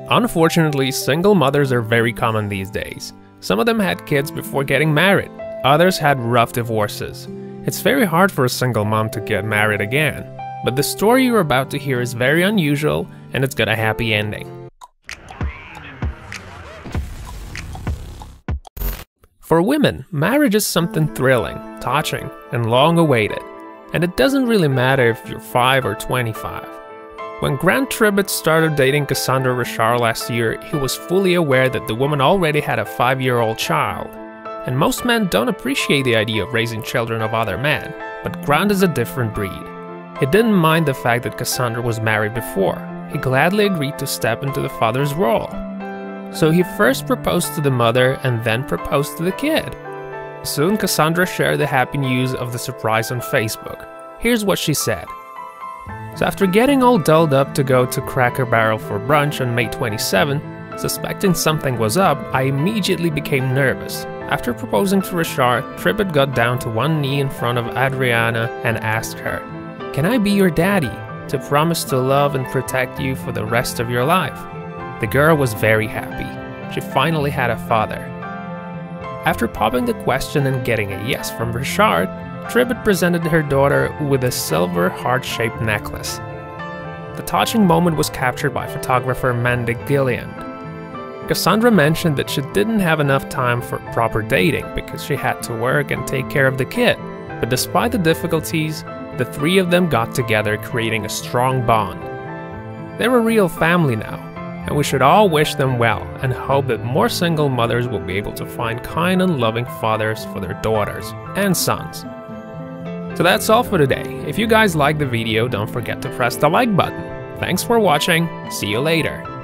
Unfortunately, single mothers are very common these days. Some of them had kids before getting married, others had rough divorces. It's very hard for a single mom to get married again, but the story you're about to hear is very unusual and it's got a happy ending. For women, marriage is something thrilling, touching, and long awaited, and it doesn't really matter if you're 5 or 25. When Grant Tribbett started dating Cassandra Richard last year, he was fully aware that the woman already had a 5-year-old child. And most men don't appreciate the idea of raising children of other men, but Grant is a different breed. He didn't mind the fact that Cassandra was married before. He gladly agreed to step into the father's role. So he first proposed to the mother and then proposed to the kid. Soon Cassandra shared the happy news of the surprise on Facebook. Here's what she said. So after getting all dolled up to go to Cracker Barrel for brunch on May 27, suspecting something was up, I immediately became nervous. After proposing to Richard, Tribbett got down to one knee in front of Adriana and asked her, "Can I be your daddy, to promise to love and protect you for the rest of your life?" The girl was very happy. She finally had a father. After popping the question and getting a yes from Richard, Tribbett presented her daughter with a silver heart-shaped necklace. The touching moment was captured by photographer Mandy Gilliland. Cassandra mentioned that she didn't have enough time for proper dating because she had to work and take care of the kid, but despite the difficulties, the three of them got together, creating a strong bond. They're a real family now, and we should all wish them well and hope that more single mothers will be able to find kind and loving fathers for their daughters and sons. So that's all for today. If you guys liked the video, don't forget to press the like button. Thanks for watching, see you later.